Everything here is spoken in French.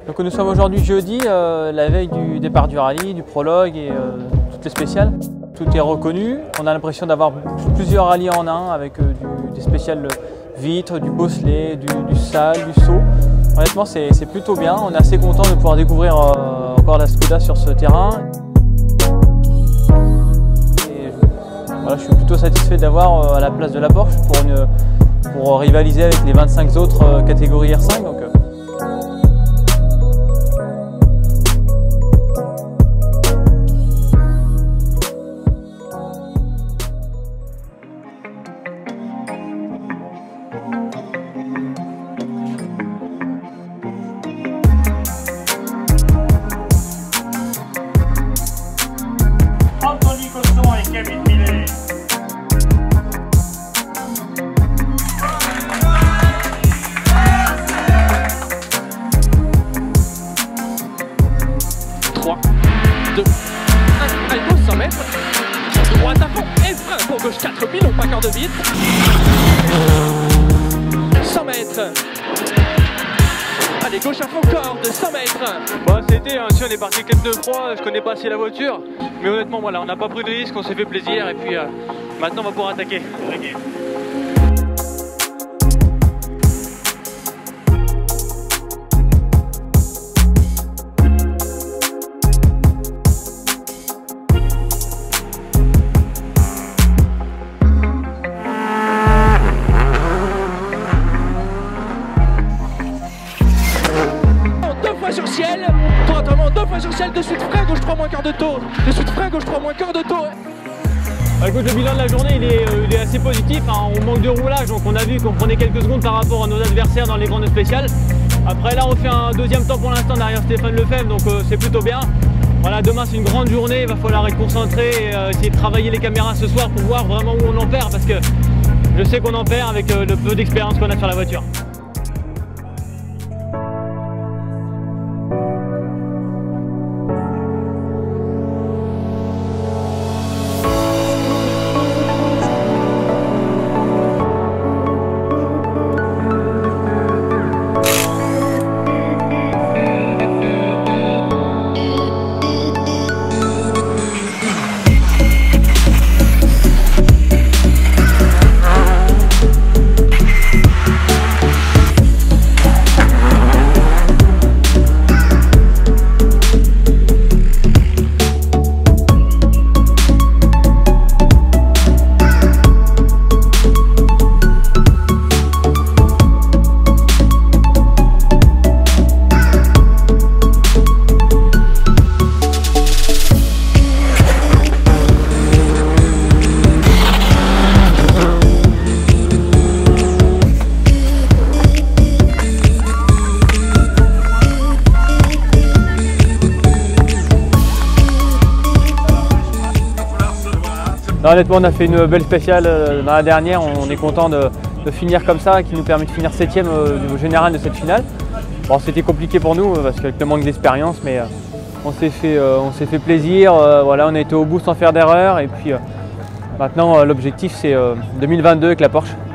Donc nous sommes aujourd'hui jeudi, la veille du départ du rallye, du prologue et toutes les spéciales. Tout est reconnu. On a l'impression d'avoir plusieurs rallyes en un avec des spéciales vitres, du bosselet, du sale, du saut. Honnêtement, c'est plutôt bien. On est assez content de pouvoir découvrir encore la Skoda sur ce terrain. Et voilà, je suis plutôt satisfait d'avoir à la place de la Porsche pour rivaliser avec les 25 autres catégories R5. Donc, Anthony Cosson et Kevin Millet. Allez, pause 100 mètres. Droite à fond et frein pour gauche 4000, on pas quart de vite. 100 mètres. Allez, gauche à fond, corde, 100 mètres. Bah, c'était si on est parti avec les pneus froids, je connais pas assez la voiture. Mais honnêtement, voilà, on n'a pas pris de risque, on s'est fait plaisir et puis maintenant on va pouvoir attaquer. Sur ciel, droitement, 2 fois sur ciel, de suite frein, gauche 3 moins quart de tour, de suite frein, gauche 3 moins quart de tour. Écoute, le bilan de la journée il est assez positif, hein. On manque de roulage, donc on a vu qu'on prenait quelques secondes par rapport à nos adversaires dans les grandes spéciales. Après là on fait un deuxième temps pour l'instant derrière Stéphane Lefebvre, donc c'est plutôt bien. Voilà, demain c'est une grande journée, il va falloir être concentré et essayer de travailler les caméras ce soir pour voir vraiment où on en perd, parce que je sais qu'on en perd avec le peu d'expérience qu'on a sur la voiture. Non, honnêtement, on a fait une belle spéciale dans la dernière. On est content de finir comme ça, qui nous permet de finir 7e au niveau général de cette finale. Bon, c'était compliqué pour nous parce qu'avec le manque d'expérience, mais on s'est fait plaisir. Voilà, on a été au bout sans faire d'erreur. Et puis maintenant, l'objectif, c'est 2022 avec la Porsche.